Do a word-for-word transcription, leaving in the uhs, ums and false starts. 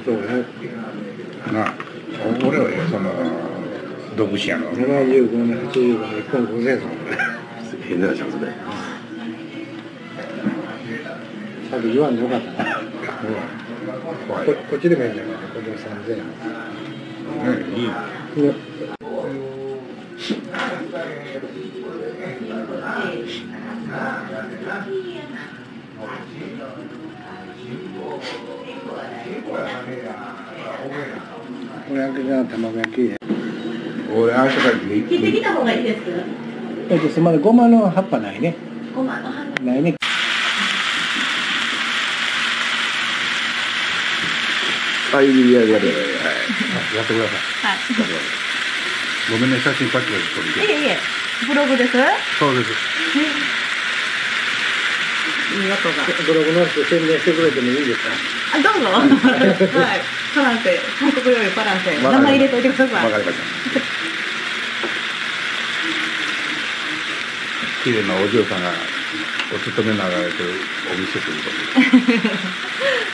そうね。 なあ、俺はその独身やろ。 ななじゅうごねん、はちじゅうごねん、日本国戦争ね。 変なチャンスで。 さっき言わんでよかったな。 怖い。 ここっちでもいいんじゃないか、これさんぜんえん。 うん、いい。 ね。これ焼きが卵焼き。 俺明日から切切ってきた方がいいです。 えっと、すみません、ごまの葉っぱないね。 ごまの花。 ないね。 あ、いいやいやいやいや。 やってください。 はい。 ごめんね、写真パッケージ撮るけど。 いえいえ、ブログです。 そうです。 いい音が。 ブログの人宣伝してくれてもいいですか。 あ、どうぞ。はい。パランセ、韓国料理パランセ、名前入れといてください。 わかりました。綺麗なお嬢さんがお勤めになられてるお店ということで。